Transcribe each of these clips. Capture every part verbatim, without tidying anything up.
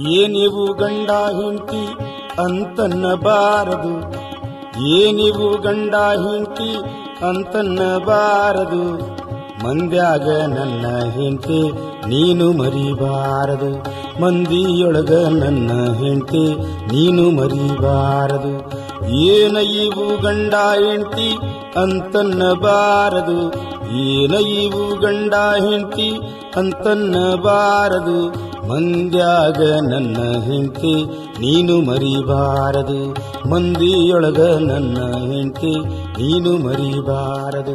ಏನಿವು ಗಂಡ ಹೆಂಡತಿ ಅಂತನ್ನಬಾರದು, ಏನಿವು ಗಂಡ ಹೆಂಡತಿ ಅಂತನ್ನಬಾರದು. ಮಂದ್ಯಾಗ ನನ್ನ ಹೆಂಡತಿ ನೀನು ಮರಿಬಾರದು, ಮಂದಿಯೊಳಗ ನನ್ನ ಹೆಂಡತಿ ನೀನು ಮರಿಬಾರದು. ಏನ ಇವು ಗಂಡ ಹೆಂಡತಿ ಅಂತನ್ನಬಾರದು, ಏನ ಇವು ಗಂಡ ಹೆಂಡತಿ ಅಂತನ್ನಬಾರದು. ಮಂದ್ಯಾಗ ನನ್ನ ಹೆಂಡತಿ ನೀನು ಮರಿಬಾರದು, ಮಂದಿಯೊಳಗ ನನ್ನ ಹೆಂಡತಿ ನೀನು ಮರಿಬಾರದು.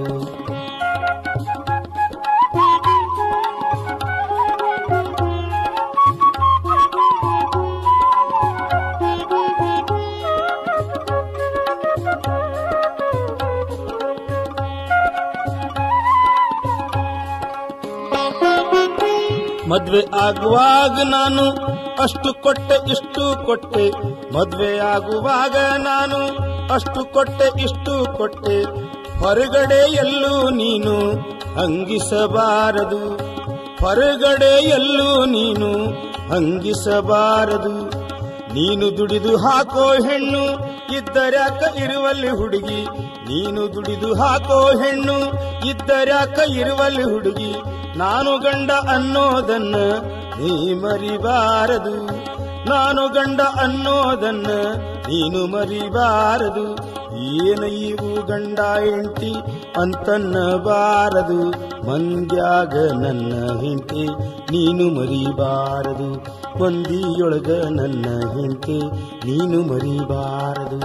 ಮದ್ವೆ ಆಗುವಾಗ ನಾನು ಅಷ್ಟು ಕೊಟ್ಟೆ ಇಷ್ಟು ಕೊಟ್ಟೆ, ಮದ್ವೆ ಆಗುವಾಗ ನಾನು ಅಷ್ಟು ಕೊಟ್ಟೆ ಇಷ್ಟು ಕೊಟ್ಟೆ. ಹೊರಗಡೆ ಎಲ್ಲೂ ನೀನು ಹಂಗಿಸಬಾರದು, ಹೊರಗಡೆ ಎಲ್ಲೂ ನೀನು ಹಂಗಿಸಬಾರದು. ನೀನು ದುಡಿದು ಹಾಕೋ ಹೆಣ್ಣು ಇದ್ದರ್ಯಾಕ ಇರುವಲ್ಲಿ ಹುಡುಗಿ, ನೀನು ದುಡಿದು ಹಾಕೋ ಹೆಣ್ಣು ಇದ್ದರ್ಯಾಕ ಇರುವಲ್ಲಿ ಹುಡುಗಿ. ನಾನು ಗಂಡ ಅನ್ನೋದನ್ನ ನೀ ಮರಿಬಾರದು, ನಾನು ಗಂಡ ಅನ್ನೋದನ್ನ ನೀನು ಮರಿಬಾರದು. ಏನ ಇವು ಗಂಡ ಹೆಂಡತಿ ಅಂತನ್ನಬಾರದು, ಮಂದ್ಯಾಗ ನನ್ನ ಹೆಂಡತಿ ನೀನು ಮರಿಬಾರದು, ಮಂದಿಯೊಳಗ ನನ್ನ ಹೆಂಡತಿ ನೀನು ಮರಿಬಾರದು.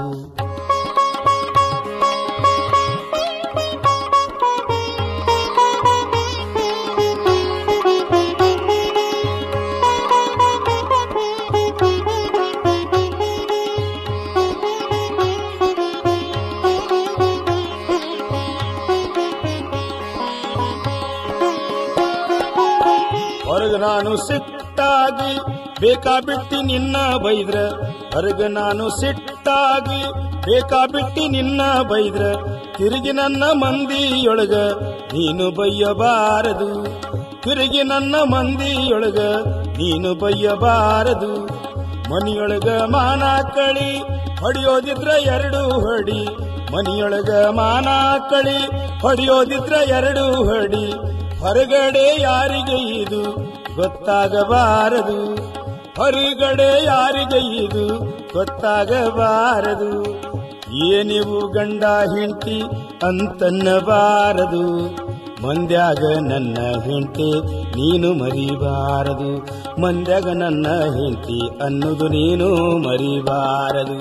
ಹೊರಗ ನಾನು ಸಿಟ್ಟಾಗಿ ಬೇಕಾಬಿಟ್ಟಿ ನಿನ್ನ ಬೈದ್ರ, ಹೊರಗ ನಾನು ಸಿಟ್ಟಾಗಿ ಬೇಕಾಬಿಟ್ಟಿ ನಿನ್ನ ಬೈದ್ರ. ತಿರುಗಿ ನನ್ನ ಮಂದಿಯೊಳಗ ನೀನು ಬಯ್ಯಬಾರದು, ತಿರುಗಿ ನನ್ನ ಮಂದಿಯೊಳಗ ನೀನು ಬಯ್ಯಬಾರದು. ಮನಿಯೊಳಗ ಮಾನ ಕಳಿ ಹೊಡೆಯೋದಿದ್ರ ಎರಡು ಹೊಡಿ, ಮನಿಯೊಳಗ ಮಾನ ಕಳಿ ಹೊಡೆಯೋದಿದ್ರ ಎರಡು ಹೊಡಿ. ಹೊರಗಡೆ ಯಾರಿಗೆ ಇದು ಗೊತ್ತಾಗಬಾರದು, ಹೊರಗಡೆ ಯಾರಿಗೆ ಇದು ಗೊತ್ತಾಗಬಾರದು. ಏನಿವು ಗಂಡ ಹೆಂಡತಿ ಅಂತನ್ನಬಾರದು, ಮಂದ್ಯಾಗ ನನ್ನ ಹೆಂಡತಿ ನೀನು ಮರಿಬಾರದು, ಮಂದ್ಯಾಗ ನನ್ನ ಹೆಂಡತಿ ಅನ್ನೋದು ನೀನು ಮರಿಬಾರದು.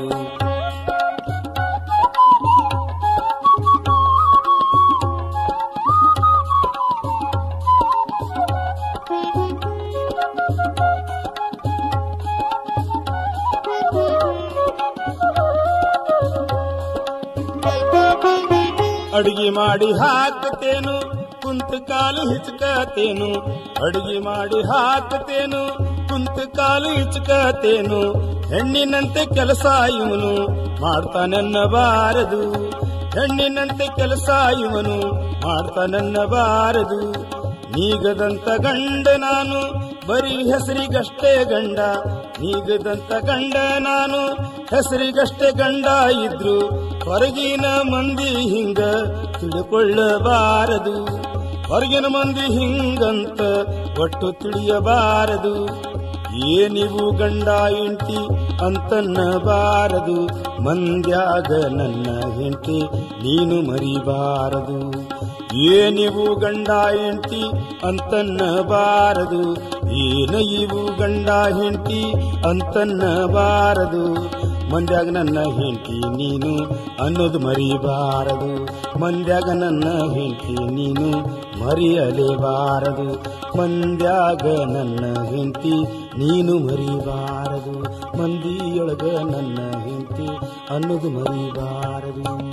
ಅಡಿಗೆ ಮಾಡಿ ಹಾಕತೇನು ಕುಂತ ಕಾಲು ಹಿಚ್ಕತೇನು, ಅಡಿಗೆ ಮಾಡಿ ಹಾಕತೇನು ಕುಂತ ಕಾಲು ಹಿಚ್ಕತೇನು. ಹೆಣ್ಣಿನಂತೆ ಕೆಲಸ ಇವನು ಮಾಡ್ತಾನನ್ನಬಾರದು, ಹೆಣ್ಣಿನಂತೆ ಕೆಲಸ ಇವನು ಮಾಡ್ತಾನನ್ನಬಾರದು. ನೀಗದಂತ ಗಂಡ ನಾನು ಬರೀ ಹೆಸರಿಗಷ್ಟೇ ಗಂಡ, ನೀಗದಂತ ಗಂಡ ನಾನು ಹೆಸರಿಗಷ್ಟೇ ಗಂಡ ಇದ್ರು. ಹೊರಗಿನ ಮಂದಿ ಹಿಂಗ ತಿಳ್ಕೊಳ್ಳಬಾರದು, ಹೊರಗಿನ ಮಂದಿ ಹಿಂಗಂತ ಒಟ್ಟು ತಿಳಿಯಬಾರದು. ಏನಿವು ಗಂಡ ಹೆಂಡತಿ ಅಂತನ್ನಬಾರದು, ಮಂದ್ಯಾಗ ನನ್ನ ಹೆಂಡತಿ ನೀನು ಮರಿಬಾರದು. ಏನಿವು ಗಂಡ ಹೆಂಡತಿ ಅಂತನ್ನಬಾರದು, ಏನ ಇವು ಗಂಡ ಹೆಂಡತಿ ಅಂತನ್ನಬಾರದು. ಮಂದ್ಯಾಗ ನನ್ನ ಹೆಂಡತಿ ನೀನು ಅನ್ನೋದು ಮರಿಬಾರದು, ಮಂದ್ಯಾಗ ನನ್ನ ಹೆಂಡತಿ ನೀನು ಮರೆಯಲೇಬಾರದು, ಮಂದ್ಯಾಗ ನನ್ನ ಹೆಂಡತಿ ನೀನು ಮರಿಬಾರದು, ಮಂದಿಯೊಳಗ ನನ್ನ ಹೆಂಡತಿ ಅನ್ನೋದು ಮರಿಬಾರದು.